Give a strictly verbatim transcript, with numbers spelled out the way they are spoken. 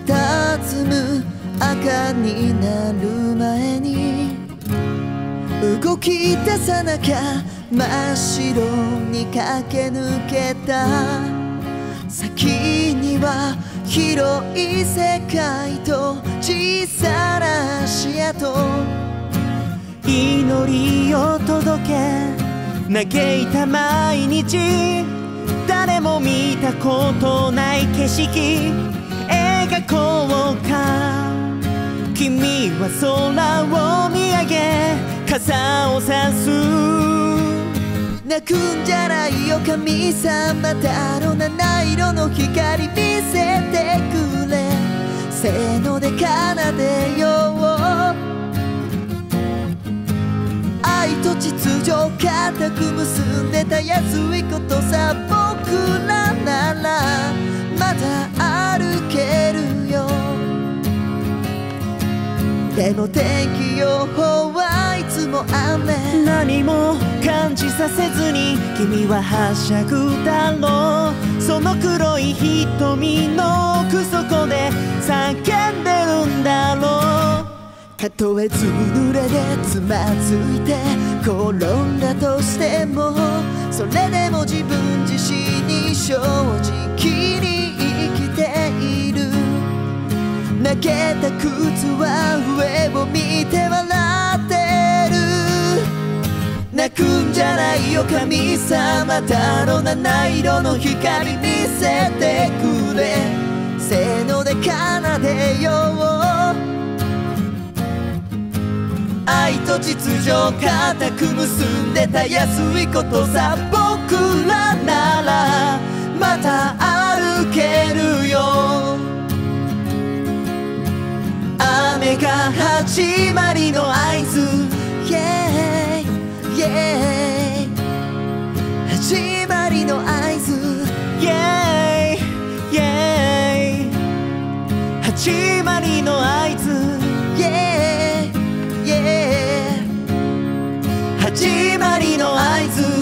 佇む赤になる前に動き出さなきゃ真っ白に駆け抜けた先には広い世界と小さな足跡祈りを届け嘆いた毎日誰も見たことない景色描こうか君は空を見上げ傘を差す泣くんじゃないよ神様だろ七色の光見せてくれせーので奏でよう愛と秩序固く結んでた安いことさ僕らならまだ歩けるよでも天気予報はいつも雨何も感じさせずに君ははしゃぐだろうその黒い瞳の奥底で叫んでるんだろうたとえずぶ濡れでつまずいて転んだとしてもそれでも自分自身に正直に生きている泣けた靴は上を見て笑ってる泣くんじゃないよ神様だろ七色の光見せてくれせーので奏でよう愛と秩序固く結んでた安いことさ僕らならまた歩けるよ雨が始まりの合図 Yeah, yeah 始まりの合図 Yeah, yeah 始まりの合図 Yeah, yeah 始まりの合図